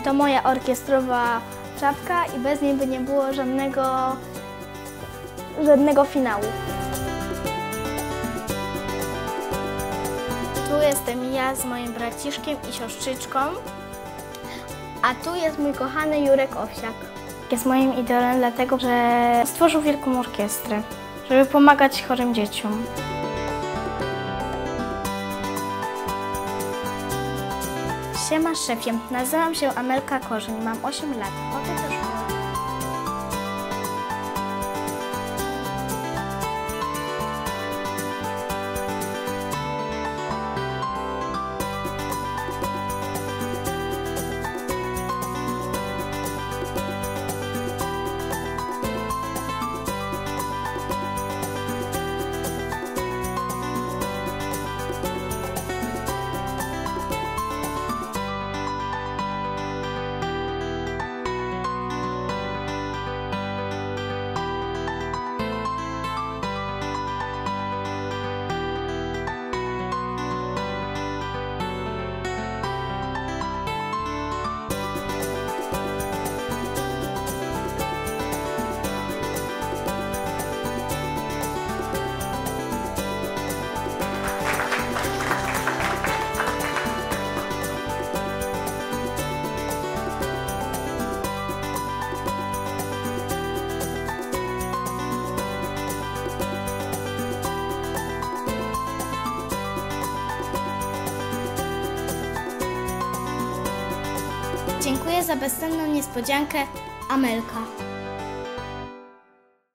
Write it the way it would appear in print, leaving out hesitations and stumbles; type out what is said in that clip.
To moja orkiestrowa czapka i bez niej by nie było żadnego finału. Tu jestem ja z moim braciszkiem i siostrzyczką, a tu jest mój kochany Jurek Owsiak. Jest moim idolem dlatego, że stworzył wielką orkiestrę, żeby pomagać chorym dzieciom. Siema szefie, nazywam się Amelka Korzeń, mam 8 lat. Chodzę do szkoły. Dziękuję za bezcenną niespodziankę, Amelka.